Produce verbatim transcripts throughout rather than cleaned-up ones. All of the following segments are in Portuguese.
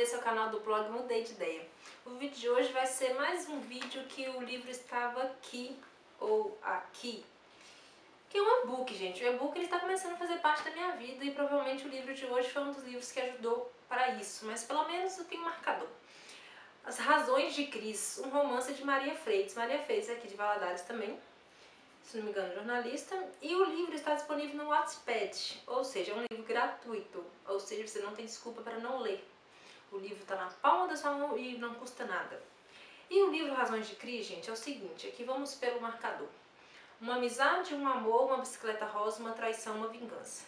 esse é o canal do blog Mudei de Ideia. O vídeo de hoje vai ser mais um vídeo que o livro estava aqui ou aqui. Que é um e-book, gente. O e-book está começando a fazer parte da minha vida e provavelmente o livro de hoje foi um dos livros que ajudou para isso. Mas pelo menos eu tenho um marcador. As Razões de Cris, um romance de Maria Freitas. Maria Freitas é aqui de Valadares também, se não me engano, jornalista. E o livro está disponível no Wattpad, ou seja, é um livro gratuito. Ou seja, você não tem desculpa para não ler. O livro está na palma da sua mão e não custa nada. E o livro Razões de Cris, gente, é o seguinte, aqui vamos pelo marcador. Uma amizade, um amor, uma bicicleta rosa, uma traição, uma vingança.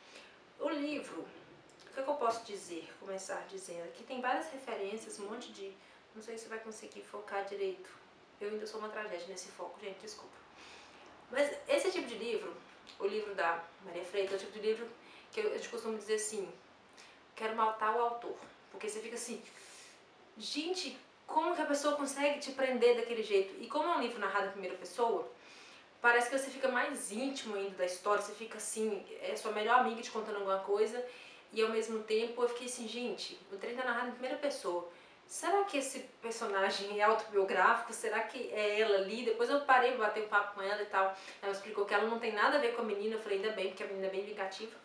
O livro, o que, é que eu posso dizer? Começar dizendo, aqui tem várias referências, um monte de... Não sei se vai conseguir focar direito. Eu ainda sou uma tragédia nesse foco, gente, desculpa. Mas esse tipo de livro, o livro da Maria Freitas, é o tipo de livro que eu, eu costumo dizer assim, quero matar o autor. Porque você fica assim, gente, como que a pessoa consegue te prender daquele jeito? E como é um livro narrado em primeira pessoa, parece que você fica mais íntimo ainda da história, você fica assim, é sua melhor amiga te contando alguma coisa, e ao mesmo tempo eu fiquei assim, gente, o trem tá narrado em primeira pessoa. Será que esse personagem é autobiográfico? Será que é ela ali? Depois eu parei pra bater um papo com ela e tal. Ela explicou que ela não tem nada a ver com a menina. Eu falei, ainda bem, porque a menina é bem vingativa.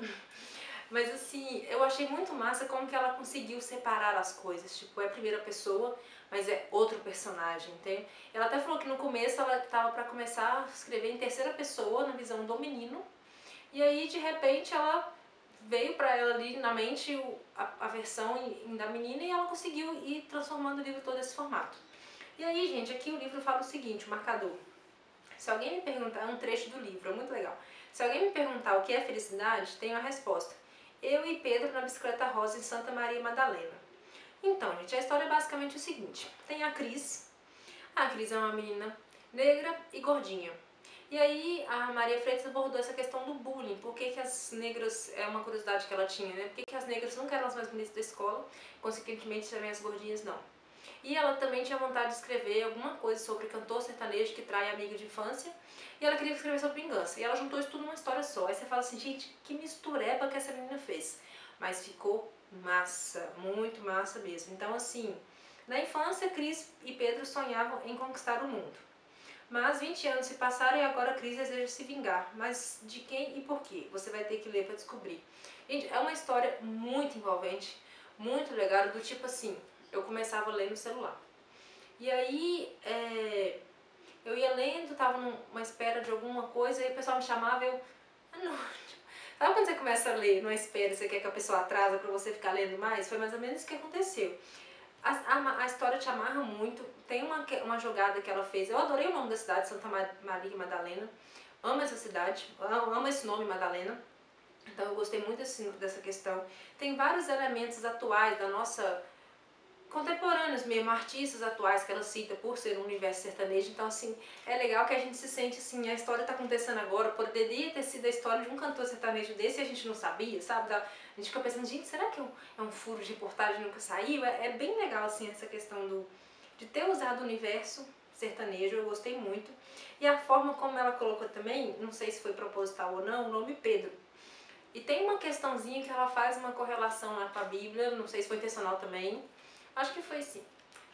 Mas assim, eu achei muito massa como que ela conseguiu separar as coisas. Tipo, é a primeira pessoa, mas é outro personagem, entende? Ela até falou que no começo ela tava pra começar a escrever em terceira pessoa, na visão do menino. E aí, de repente, ela... veio pra ela ali na mente o, a, a versão em, em da menina e ela conseguiu ir transformando o livro todo nesse formato. E aí, gente, aqui o livro fala o seguinte, o marcador. Se alguém me perguntar, é um trecho do livro, é muito legal. Se alguém me perguntar o que é felicidade, tem a resposta. Eu e Pedro na bicicleta rosa em Santa Maria Madalena. Então, gente, a história é basicamente o seguinte. Tem a Cris. A Cris é uma menina negra e gordinha. E aí a Maria Freitas abordou essa questão do bullying, por que que as negras, é uma curiosidade que ela tinha, né? Por que que as negras nunca eram as mais bonitas da escola, consequentemente também as gordinhas não. E ela também tinha vontade de escrever alguma coisa sobre cantor sertanejo que trai amigo de infância, e ela queria escrever sobre vingança. E ela juntou isso tudo numa história só. Aí você fala assim, gente, que mistureba que essa menina fez. Mas ficou massa, muito massa mesmo. Então assim, na infância, Cris e Pedro sonhavam em conquistar o mundo. Mas vinte anos se passaram e agora a Cris deseja se vingar. Mas de quem e por quê? Você vai ter que ler para descobrir. Gente, é uma história muito envolvente, muito legal, do tipo assim, eu começava a ler no celular. E aí, é, eu ia lendo, tava numa espera de alguma coisa, e o pessoal me chamava e eu... Ah, não. Sabe quando você começa a ler numa espera, você quer que a pessoa atrasa para você ficar lendo mais? Foi mais ou menos isso que aconteceu. A, a, a história te amarra muito, tem uma, uma jogada que ela fez, eu adorei o nome da cidade, Santa Maria Madalena, amo essa cidade, amo, amo esse nome Madalena, então eu gostei muito desse, dessa questão. Tem vários elementos atuais da nossa, contemporâneos mesmo, artistas atuais que ela cita por ser um universo sertanejo, então assim, é legal que a gente se sente assim, a história está acontecendo agora, poderia ter sido a história de um cantor sertanejo desse e a gente não sabia, sabe? A gente fica pensando, gente, será que é um furo de reportagem nunca saiu? É, é bem legal assim essa questão do, de ter usado o universo sertanejo, eu gostei muito. E a forma como ela colocou também, não sei se foi proposital ou não, o nome Pedro. E tem uma questãozinha que ela faz uma correlação lá com a Bíblia, não sei se foi intencional também, acho que foi sim,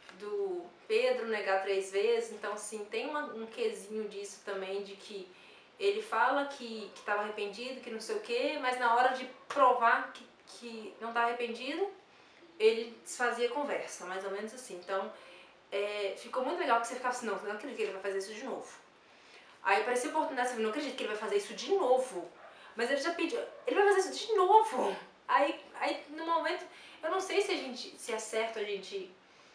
do Pedro negar três vezes, então assim, tem uma, um quesinho disso também, de que ele fala que estava arrependido, que não sei o que, mas na hora de provar que, que não está arrependido, ele desfazia a conversa, mais ou menos assim. Então, é, ficou muito legal que você ficava assim, não, não acredito que ele vai fazer isso de novo. Aí apareceu a oportunidade, você não acredito que ele vai fazer isso de novo. Mas ele já pediu, ele vai fazer isso de novo. Aí, aí no momento, eu não sei se a gente, se é certo a gente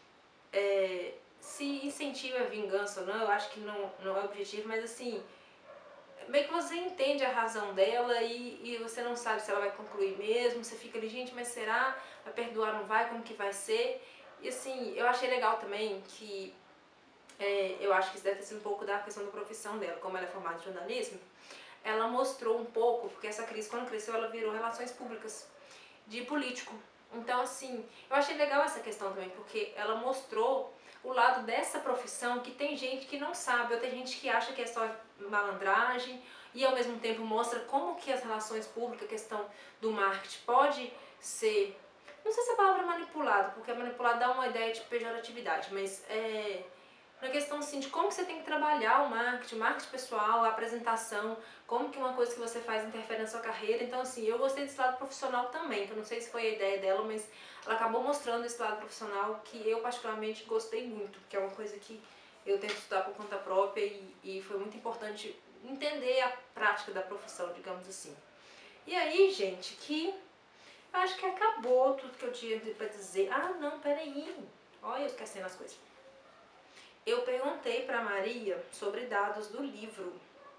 é, se incentiva a vingança ou não, eu acho que não, não é o objetivo, mas assim, meio que você entende a razão dela e, e você não sabe se ela vai concluir mesmo, você fica ali, gente, mas será? Vai perdoar, não vai? Como que vai ser? E assim, eu achei legal também que, é, eu acho que isso deve ter sido um pouco da questão da profissão dela, como ela é formada em jornalismo, ela mostrou um pouco, porque essa Cris, quando cresceu, ela virou relações públicas de político. Então, assim, eu achei legal essa questão também, porque ela mostrou o lado dessa profissão que tem gente que não sabe, ou tem gente que acha que é só malandragem, e ao mesmo tempo mostra como que as relações públicas, a questão do marketing pode ser não sei se a palavra é manipulado, porque manipulado dá uma ideia de pejoratividade, mas é uma questão assim de como que você tem que trabalhar o marketing, o marketing pessoal, a apresentação, como que uma coisa que você faz interfere na sua carreira. Então assim, eu gostei desse lado profissional também, que eu não sei se foi a ideia dela, mas ela acabou mostrando esse lado profissional que eu particularmente gostei muito, que é uma coisa que eu tento estudar por conta própria e, e foi muito importante entender a prática da profissão, digamos assim. E aí, gente, que eu acho que acabou tudo que eu tinha pra dizer. Ah, não, peraí. Olha eu esquecendo as coisas. Eu perguntei pra Maria sobre dados do livro.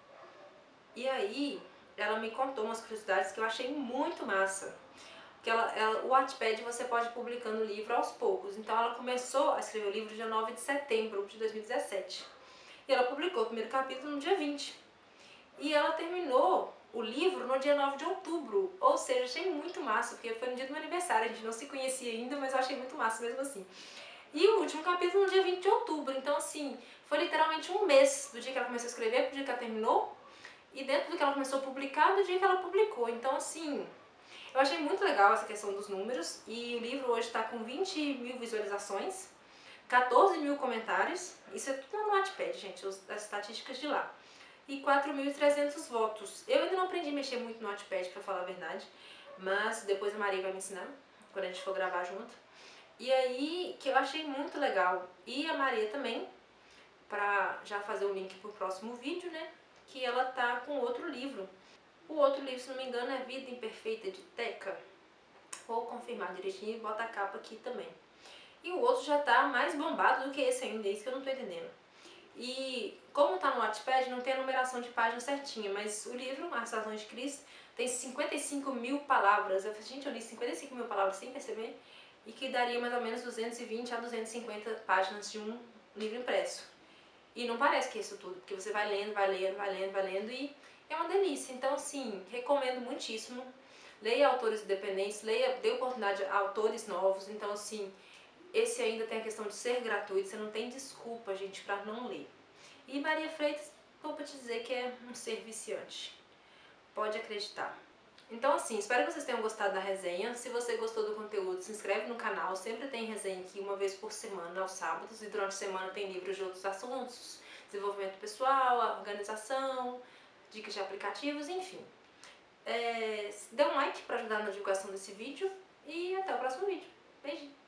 E aí, ela me contou umas curiosidades que eu achei muito massa. Que ela, ela, o Wattpad você pode ir publicando o livro aos poucos. Então ela começou a escrever o livro dia nove de setembro de dois mil e dezessete. E ela publicou o primeiro capítulo no dia vinte. E ela terminou o livro no dia nove de outubro. Ou seja, achei muito massa, porque foi no dia do meu aniversário. A gente não se conhecia ainda, mas eu achei muito massa mesmo assim. E o último capítulo no dia vinte de outubro. Então assim, foi literalmente um mês do dia que ela começou a escrever pro dia que ela terminou. E dentro do que ela começou a publicar, do dia que ela publicou. Então assim, eu achei muito legal essa questão dos números. E o livro hoje está com vinte mil visualizações, quatorze mil comentários. Isso é tudo no Wattpad, gente, as estatísticas de lá. E quatro mil e trezentos votos. Eu ainda não aprendi a mexer muito no Wattpad, pra falar a verdade. Mas depois a Maria vai me ensinar, quando a gente for gravar junto. E aí, que eu achei muito legal. E a Maria também, pra já fazer o link pro próximo vídeo, né? Que ela tá com outro livro. O outro livro, se não me engano, é Vida Imperfeita de Teca. Vou confirmar direitinho e botar a capa aqui também. E o outro já tá mais bombado do que esse ainda, é isso que eu não tô entendendo. E como tá no Wattpad, não tem a numeração de página certinha, mas o livro, As Razões de Cristo, tem cinquenta e cinco mil palavras. Eu falei, gente, eu li cinquenta e cinco mil palavras sem perceber, e que daria mais ou menos duzentos e vinte a duzentas e cinquenta páginas de um livro impresso. E não parece que é isso tudo, porque você vai lendo, vai lendo, vai lendo, vai lendo, e é uma delícia. Então, assim, recomendo muitíssimo. Leia autores independentes, leia, dê oportunidade a autores novos. Então, assim, esse ainda tem a questão de ser gratuito, você não tem desculpa, gente, pra não ler. E Maria Freitas, vou pra te dizer que é um ser viciante. Pode acreditar. Então assim, espero que vocês tenham gostado da resenha. Se você gostou do conteúdo, se inscreve no canal. Sempre tem resenha aqui uma vez por semana, aos sábados. E durante a semana tem livros de outros assuntos. Desenvolvimento pessoal, organização, dicas de aplicativos, enfim. É, dê um like para ajudar na divulgação desse vídeo. E até o próximo vídeo. Beijinho!